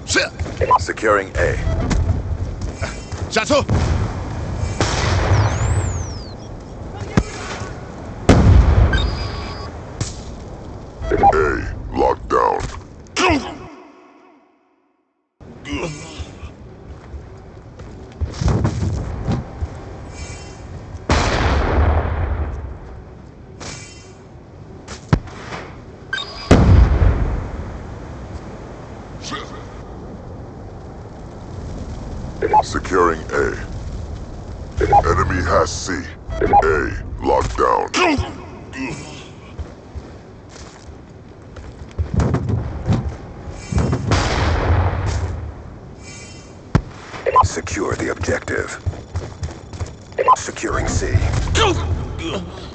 是。 Securing A. 下车。 A locked down. Securing A. Enemy has C. A locked down. Secure the objective. Securing C.